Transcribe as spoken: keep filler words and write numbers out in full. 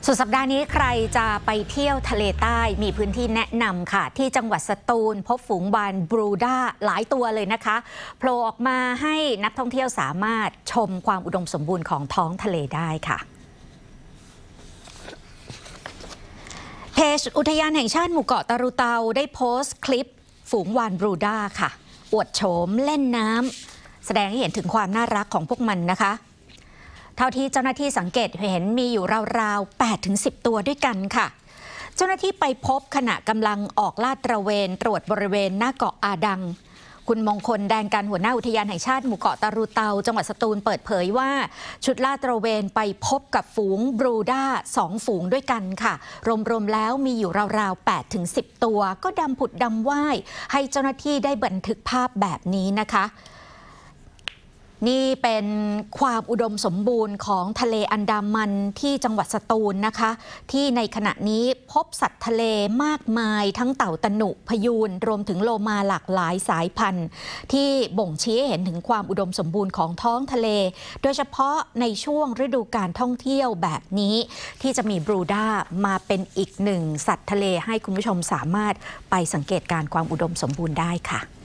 สุดสัปดาห์นี้ใครจะไปเที่ยวทะเลใต้มีพื้นที่แนะนำค่ะที่จังหวัดสตูลพบฝูงวาฬบรูด้าหลายตัวเลยนะคะโผล่ออกมาให้นักท่องเที่ยวสามารถชมความอุดมสมบูรณ์ของท้องทะเลได้ค่ะเพจอุทยานแห่งชาติหมู่เกาะตารุเตาได้โพสต์คลิปฝูงวาฬบรูด้าค่ะอวดโฉมเล่นน้ำแสดงให้เห็นถึงความน่ารักของพวกมันนะคะเท่าที่เจ้าหน้าที่สังเกตเห็นมีอยู่ราวๆ แปดถึงสิบ ตัวด้วยกันค่ะเจ้าหน้าที่ไปพบขณะกำลังออกลาดตระเวนตรวจบริเวณหน้าเกาะอาดังคุณมงคลแดงกันหัวหน้าอุทยานแห่งชาติหมู่เกาะตารุเตาจังหวัดสตูลเปิดเผยว่าชุดลาดตระเวนไปพบกับฝูงบรูด้าสองฝูงด้วยกันค่ะรวมๆแล้วมีอยู่ราวๆ แปดถึงสิบ ตัวก็ดำผุดดำว่ายให้เจ้าหน้าที่ได้บันทึกภาพแบบนี้นะคะนี่เป็นความอุดมสมบูรณ์ของทะเลอันดามันที่จังหวัดสตูลนะคะที่ในขณะนี้พบสัตว์ทะเลมากมายทั้งเต่าตะหนุพยูนรวมถึงโลมาหลากหลายสายพันธุ์ที่บ่งชี้ให้เห็นถึงความอุดมสมบูรณ์ของท้องทะเลโดยเฉพาะในช่วงฤดูการท่องเที่ยวแบบนี้ที่จะมีบรูด้ามาเป็นอีกหนึ่งสัตว์ทะเลให้คุณผู้ชมสามารถไปสังเกตการณ์ความอุดมสมบูรณ์ได้ค่ะ